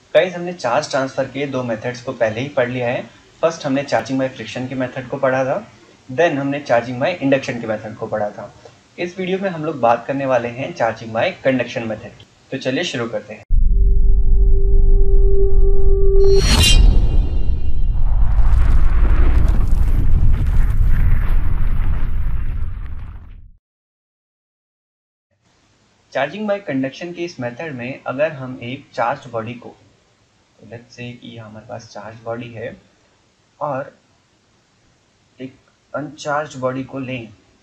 Guys हमने charge transfer के दो मेथड्स को पहले ही पढ़ लिया है। फर्स्ट हमने चार्जिंग बाय फ्रिक्शन के मेथड को पढ़ा था, देन हमने चार्जिंग बाय इंडक्शन के मेथड को पढ़ा था। इस वीडियो में हम लोग बात करने वाले हैं चार्जिंग बाय कंडक्शन मेथड की। तो चलिए शुरू करते हैं। चार्जिंग बाय कंडक्शन के इस मेथड में अगर हम एक चार्ज बॉडी को, लेट्स से कि हमारे पास चार्ज बॉडी है और एक अनचार्ज बॉडी को लें,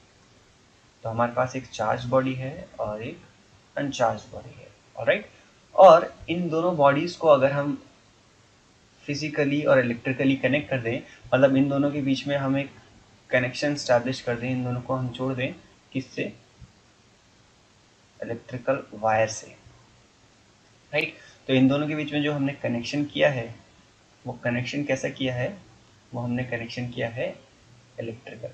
तो हमारे पास एक चार्ज बॉडी है और एक अनचार्ज बॉडी है, ऑलराइट। और इन दोनों बॉडीज को अगर हम फिजिकली और इलेक्ट्रिकली कनेक्ट कर दें, मतलब इन दोनों के बीच में हम एक कनेक्शन स्टैब्लिश कर दें, इन दोनों को हम जोड़ दें, किससे? इलेक्ट्रिकल वायर से, राइट। तो इन दोनों के बीच में जो हमने कनेक्शन किया है, वो कनेक्शन कैसा किया है? वो हमने कनेक्शन किया है इलेक्ट्रिकल,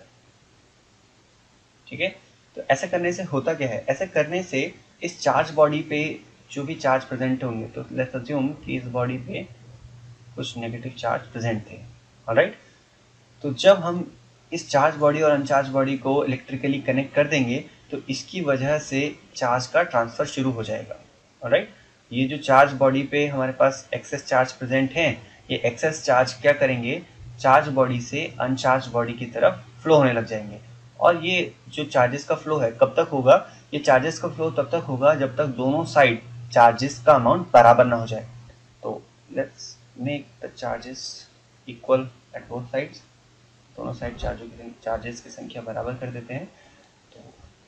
ठीक है। तो ऐसा करने से होता क्या है? ऐसा करने से इस चार्ज बॉडी पे जो भी चार्ज प्रेजेंट होंगे, तो लेट्स अज्यूम कि इस बॉडी पे कुछ नेगेटिव चार्ज प्रेजेंट थे, ऑलराइट। तो जब हम इस चार्ज बॉडी और अनचार्ज बॉडी को इलेक्ट्रिकली कनेक्ट कर देंगे, तो इसकी वजह से चार्ज का ट्रांसफर शुरू हो जाएगा, ऑलराइट। ये जो चार्ज बॉडी पे हमारे पास एक्सेस चार्ज प्रेजेंट हैं, ये एक्सेस चार्ज क्या करेंगे? चार्ज बॉडी से अनचार्ज बॉडी की तरफ फ्लो होने लग जाएंगे। और ये जो चार्जेस का फ्लो है कब तक होगा? ये चार्जेस का फ्लो तब तक होगा जब तक दोनों साइड चार्जेस का अमाउंट बराबर ना हो जाए। तो let's make the charges equal at both sides. दोनों साइड चार्जेस की संख्या बराबर कर देते हैं। तो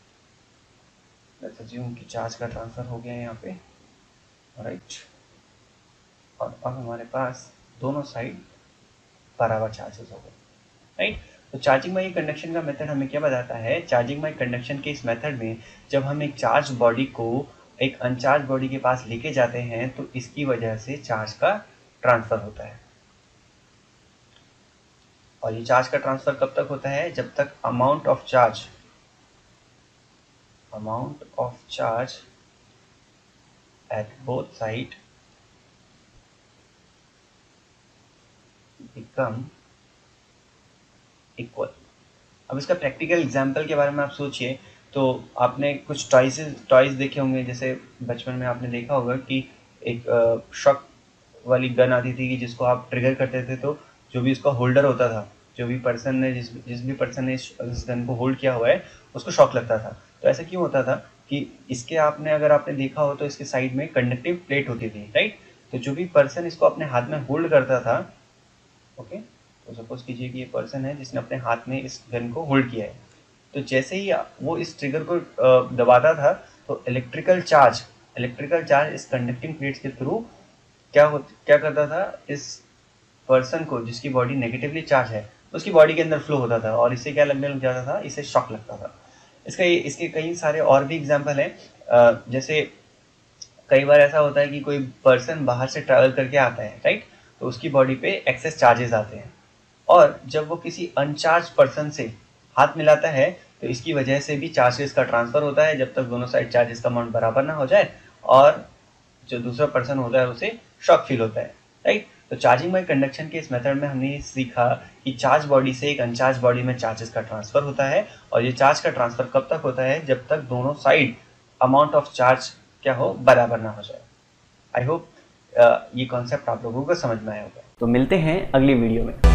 लेट्स अज्यूम कि चार्ज का ट्रांसफर हो गया है यहाँ पे, राइट। और अब हमारे पास दोनों साइड बराबर चार्जेस हो गए, राइट। तो चार्जिंग बाय कंडक्शन का मेथड हमें क्या बताता है? चार्जिंग बाय कंडक्शन के इस मेथड में जब हम एक चार्ज बॉडी को एक अनचार्ज बॉडी के पास लेके जाते हैं, तो इसकी वजह से चार्ज का ट्रांसफर होता है। और ये चार्ज का ट्रांसफर कब तक होता है? जब तक amount of charge at both side become equal. अब इसका प्रैक्टिकल एग्जाम्पल के बारे में आप सोचिए। तो आपने कुछ टॉयज देखे होंगे, जैसे बचपन में आपने देखा होगा कि एक शॉक वाली गन आती थी कि जिसको आप ट्रिगर करते थे, तो जो भी इसका होल्डर होता था, जो भी पर्सन ने जिस भी पर्सन ने इस गन को होल्ड किया हुआ है, उसको शॉक लगता था। तो ऐसा क्यों होता था कि इसके अगर आपने देखा हो तो इसके साइड में कंडक्टिव प्लेट होती थी, राइट। तो जो भी पर्सन इसको अपने हाथ में होल्ड करता था, ओके, तो सपोज कीजिए कि ये पर्सन है जिसने अपने हाथ में इस गन को होल्ड किया है। तो जैसे ही वो इस ट्रिगर को दबाता था, तो इलेक्ट्रिकल चार्ज इस कंडक्टिंग प्लेट्स के थ्रू क्या करता था? इस पर्सन को, जिसकी बॉडी नेगेटिवली चार्ज है, उसकी बॉडी के अंदर फ्लो होता था और इससे क्या लगने लग जाता था? इससे शॉक लगता था। इसके कई सारे और भी एग्जाम्पल हैं। जैसे कई बार ऐसा होता है कि कोई पर्सन बाहर से ट्रैवल करके आता है, राइट। तो उसकी बॉडी पे एक्सेस चार्जेस आते हैं, और जब वो किसी अनचार्ज पर्सन से हाथ मिलाता है, तो इसकी वजह से भी चार्जेस का ट्रांसफर होता है जब तक दोनों साइड चार्जेस का अमाउंट बराबर ना हो जाए, और जो दूसरा पर्सन होता है उसे शॉक फील होता है, राइट। तो चार्जिंग बाय कंडक्शन के इस मेथड में हमने सीखा कि चार्ज बॉडी से एक अनचार्ज बॉडी में चार्जेस का ट्रांसफर होता है, और ये चार्ज का ट्रांसफर कब तक होता है? जब तक दोनों साइड अमाउंट ऑफ चार्ज क्या हो? बराबर ना हो जाए। आई होप ये कॉन्सेप्ट आप लोगों को समझ में आया होगा। तो मिलते हैं अगली वीडियो में।